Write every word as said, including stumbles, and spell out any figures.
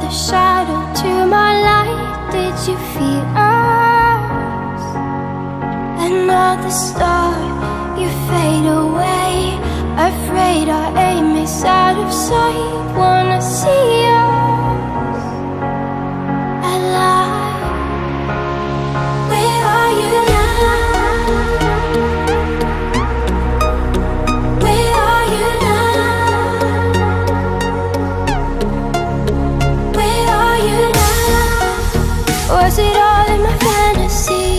another shadow to my light. Did you feel us? Another star, you fade away. Afraid our aim is out of sight. Wanna see us alive. Where are you now? Where are you now? Where are you now? Was it all in my fantasy?